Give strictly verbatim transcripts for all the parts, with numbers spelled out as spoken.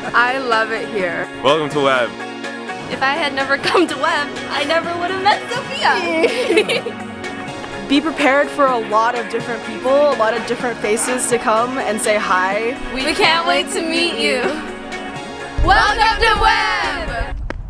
I love it here. Welcome to Webb. If I had never come to Webb, I never would have met Sophia. Be prepared for a lot of different people, a lot of different faces to come and say hi. We, we can't wait to meet you. Welcome to Webb!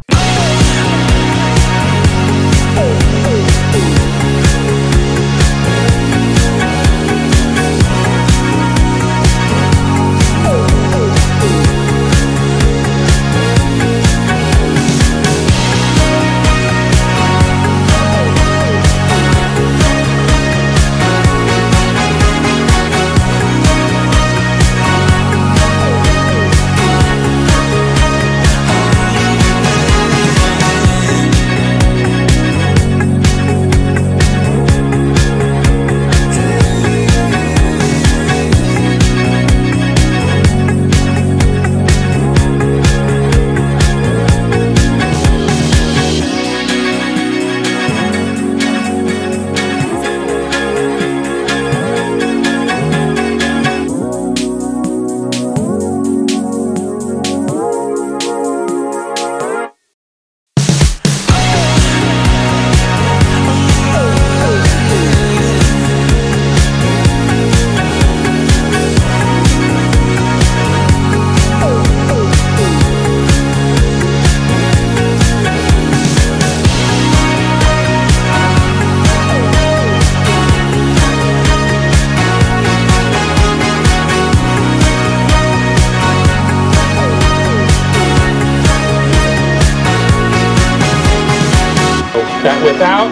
That without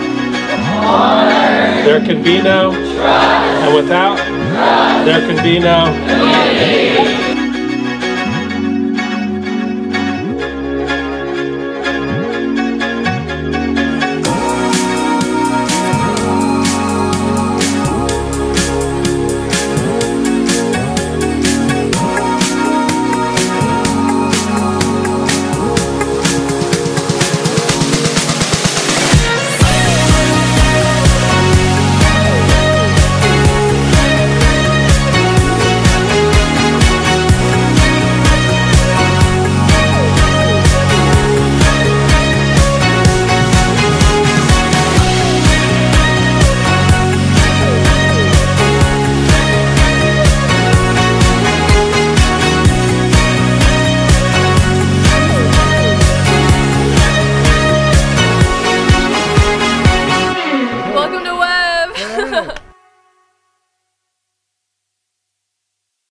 honor, there can be no trust, and without trust, there can be no unity.